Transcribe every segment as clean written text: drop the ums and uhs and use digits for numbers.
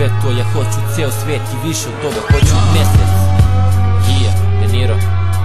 sve to, ja hoću ceo svet i više od toga, hoću mesec. De Niro.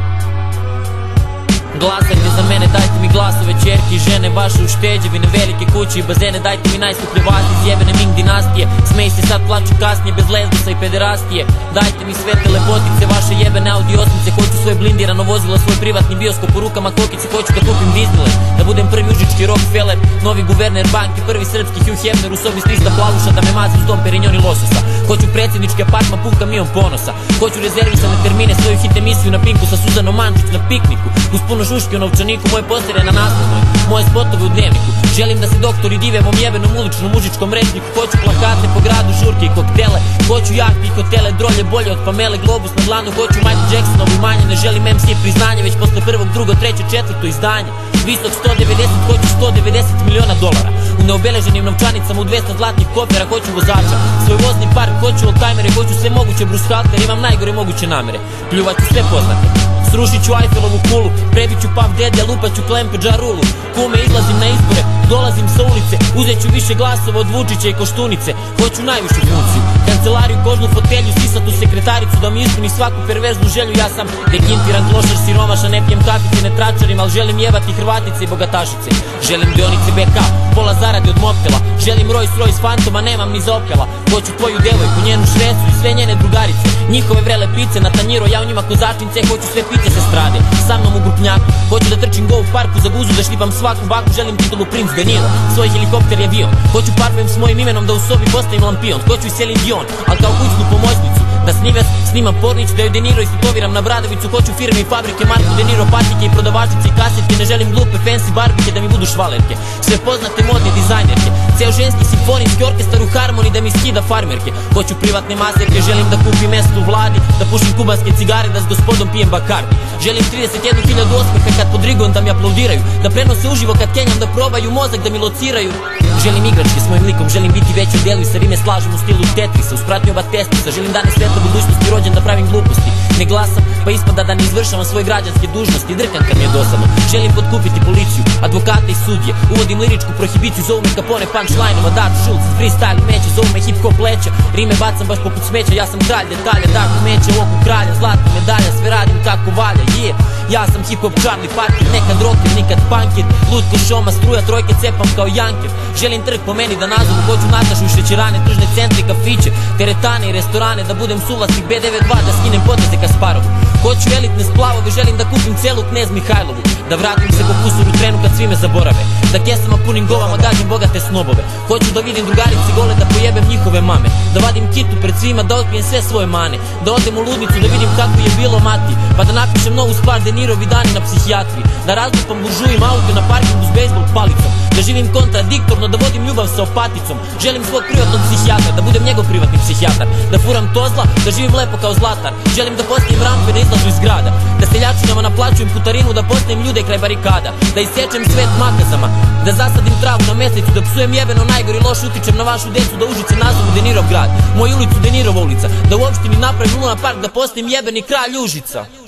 Glasajte za mene, dajte mi glasove čerke i žene, vaše ušteđevine, velike kuće i bazene, dajte mi najskuplje vlasti iz jebene Ming dinastije. Smej se sad, plaću kasnije, bez lezbusa i pederastije. Dajte mi sve te lepotice, vaše jebene Audi osmice, hoću svoje blindirano vozilo, svoj privatni bioskop u rukama kokice, hoću da kupim Disneyland, da budem prvi užički Rockefeller, novi guverner banke, prvi srpski Hugh Hefner u sobi s 300 plavuša, da me mazi uz dom Perignon i lososa. Hoću predsjednički apartman pun kamion ponosa, hoću rezervisane termine, svoju hit emisiju na Pinku sa Suzanom Mančić na pikniku, uz puno žuške u novčaniku, moje postere na naslovnoj, moje spotove u dnevniku. Želim da se doktori dive mom jebenom uličnom mužičkom rečniku, hoću plakate po gradu, žurke i koktele, hoću jahte i hotele, drolje bolje od Pamele, globus na dlanu, hoću Michael Jacksonovu imanje, ne želim MC priznanje, već posle prvog, drugo, treće, četvrto izdanje. Visok 190, hoću 190 miliona dolara, u neobeleženim novčanicama, u 200 zlatnih kofera, hoću vozača, svoj vozni park, hoću oldtimere, hoću sve moguće brushalter, imam najgore moguće namere, pljuvaću sve poznate, srušit ću Eiffelovu kulu, prebit ću Puff Daddy, lupat ću Klempe Džarulu. Kume, izlazim na izbore, dolazim sa ulice, uzet ću više glasova od Vučića i Koštunice, hoću najvišu funkciju, kancelariju, kožnu fotelju, sisatu sekretaricu, da mi ispuni svaku perverznu želju. Ja sam dekintiran klošar, siromaša, ne pijem kafice, ne tračarim, al želim jebati Hrvatice i bogatašice. Želim dionice BK, pola zarade od Mobtela, želim Rolls Royce Fantoma, nemam ni za Opela. Hoću tvoju devojku, njenu švecu i sve njene drugarice, njihove vrele pice na tanjiro, ja u njima kozačnice, hoću sve pice se strade, sa mnom u grupnjaku, hoću da trčim go u parku za guzu, da šlipam svaku baku, želim titulu princ De Niro, svoj helikopter i avion, hoću parfem s mojim imenom da u sobi postavim lampion, hoću i Celine Dion, al kao kućnu pomoćnicu, da snimam pornić, da joj De Niro istetoviram na bradavicu, hoću firme i fabrike, Marko De Niro, patike i prodavačice i kasetke, ne želim glupe fancy barbike da mi budu švalerke, sve poznate modne dizajnerke, ceo ženski simfonijski orkestar u harmoniji da mi skida farmerke, hoću privatne maserke, želim da kupim mesto u vladi, da pušim kubanske cigare, da s gospodom pijem Bacardi, želim 31.000 osmeha kad pod Rigon da mi aplaudiraju, da prenose uživo kad kenjam, da probaju mozak, da mi lociraju. Želim igračke s mojim likom, želim biti veći u delu i sa rime slažem u stilu Tetrisa, uz pratnju oba testisa, želim dane sveta budućnosti, rođen da pravim gluposti, ne glasam pa ispada da ne izvršavam svoje građanske dužnosti, drkam kad mi je dosadno, želim potkupiti policiju, advokate i sudije, uvodim liričku prohibiciju, zovu me Capone punchline-ova, Dark Schultz, freestyle meće, zovu me hip hop leća, rime bacam baš poput smeća, ja sam kralj detalja, dark meće u oku kralja, zlatna medalja, sve radim kako valja, ja sam hip hop Charlie Parker, nekad rocker, nikad punker, lud ko šoma, struja, trojke cepam kao janker, želim trg po meni da nazovu, hoću Natašu i šećerane, tržne centre, kafiće, teretane i restorane, da budem suvlasnik B92, da skinem poteze Kasparovu, hoću elitne splavove, želim da kupim celu Knez Mihajlovu, da vratim se po kusuru trenu kad svi me zaborave, da kesama punim govama gađim bogate snobove, hoću da vidim drugarice gole, da pojebem njihove mame, da vadim kitu pred svima, da otkrijem sve svoje mane, da odem u ludnicu, da vidim kako je bilo mati, pa da napišem novu stvar De Nirovi dani na psihijatriji, da razlupam buržujim auto na parkingu s bejsbol palicom, da živim kontradiktorno, da vodim ljubav sa opaticom, želim svog privatnog psihijatra, da budem njegov privatni psihijatar, da furam tozla, da živim lepo kao Zlatar, želim da postavim rampe na izlazu iz grada, da seljačinjama naplaćujem putarinu, da postavim ljude kraj barikada, da isečem svet makazama, da zasadim travu na mesnicu, da psujem jebeno najgori loš, utičem na vašu decu, da Užice nazovu De Nirov grad, moju ulicu De Nirova ulica, da u opštini napravim Luna Park, da postavim jebeni kralj Užica.